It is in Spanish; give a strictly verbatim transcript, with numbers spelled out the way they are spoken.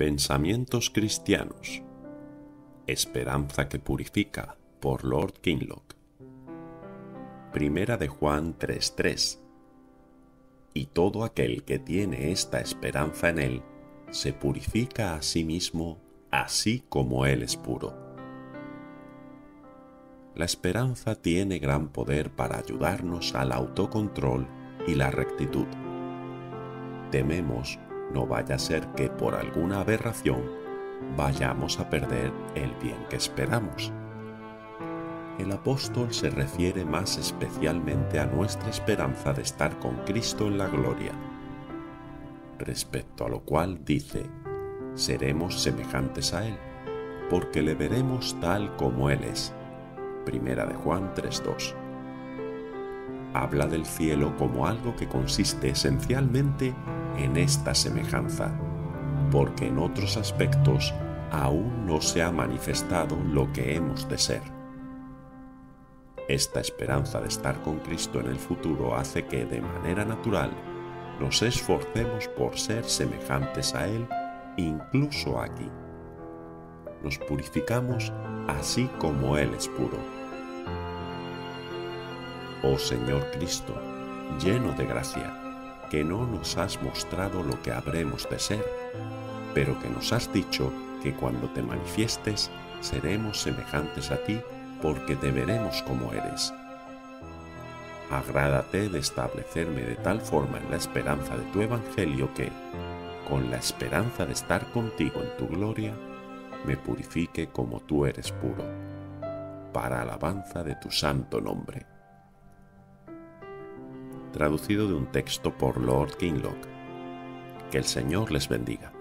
Pensamientos cristianos. Esperanza que purifica, por Lord Kinloch. Primera de Juan tres tres. Y todo aquel que tiene esta esperanza en él, se purifica a sí mismo, así como él es puro. La esperanza tiene gran poder para ayudarnos al autocontrol y la rectitud. Tememos no vaya a ser que por alguna aberración vayamos a perder el bien que esperamos. El apóstol se refiere más especialmente a nuestra esperanza de estar con Cristo en la gloria, respecto a lo cual dice: seremos semejantes a Él, porque le veremos tal como Él es. Primera de Juan tres dos. Habla del cielo como algo que consiste esencialmente en esta semejanza, porque en otros aspectos aún no se ha manifestado lo que hemos de ser. Esta esperanza de estar con Cristo en el futuro hace que, de manera natural, nos esforcemos por ser semejantes a Él, incluso aquí. Nos purificamos así como Él es puro. Oh Señor Cristo, lleno de gracia, que no nos has mostrado lo que habremos de ser, pero que nos has dicho que cuando te manifiestes seremos semejantes a ti, porque te veremos como eres. Agrádate de establecerme de tal forma en la esperanza de tu evangelio que, con la esperanza de estar contigo en tu gloria, me purifique como tú eres puro, para alabanza de tu santo nombre. Traducido de un texto por Lord Kinloch. Que el Señor les bendiga.